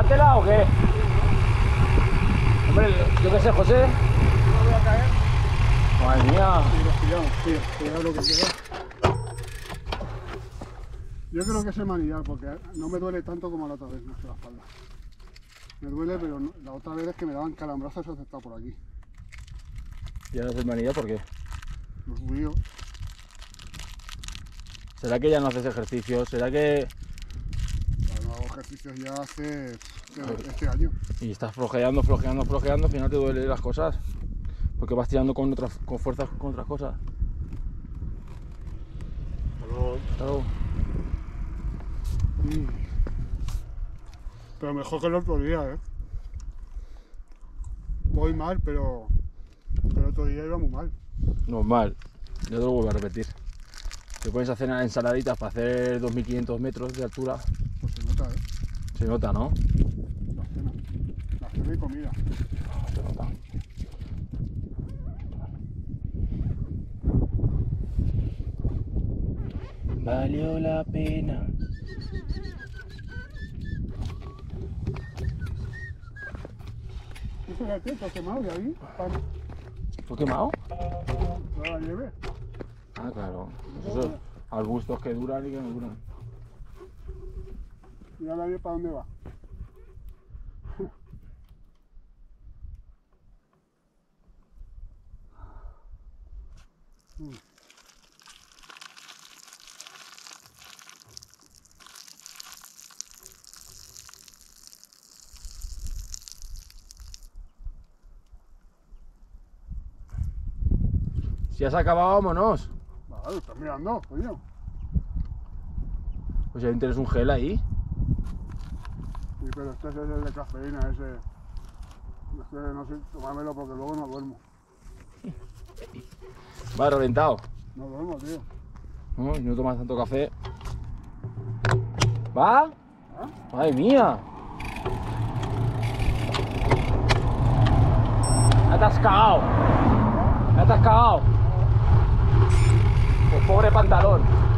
¿Dártela o qué? Hombre, yo qué sé, José. No voy a caer. Madre mía. Y los pillamos, tío. Cuidado lo que queda. Yo creo que es el manillar porque no me duele tanto como la otra vez, no sé, la espalda. Me duele, pero no, la otra vez es que me daban calambrazos hasta por aquí. ¿Y ahora haces manilla por qué? Los ruidos. ¿Será que ya no haces ejercicio? ¿Será que...? No hago ejercicios ya hace este año. Y estás flojeando, flojeando, flojeando, al final te duelen las cosas. Porque vas tirando con fuerzas con otras cosas. Hasta luego. Pero mejor que el otro día, ¿eh? Voy mal, pero el otro día iba muy mal. Normal, yo te lo vuelvo a repetir. Te pones a hacer ensaladitas para hacer 2500 metros de altura. Pues se nota, ¿eh? Se nota, ¿no? La cena y comida. Se nota. Valió la pena. ¿Qué será que está quemado de ahí? ¿Fue quemado? ¿Para la nieve? Ah, claro. Esos arbustos que duran y que no duran. Mira la nieve para dónde va. Si has acabado, vámonos. Vale, estás mirando, coño. Pues ya tienes un gel ahí. Sí, pero este es el de cafeína, ese. Es que no sé, tomármelo porque luego no duermo. Va reventado. No duermo, tío. No, y no tomas tanto café. ¿Va? ¿Ah? ¡Madre mía! ¡Me ha atascado! ¡Me ha atascado! Pues pobre pantalón.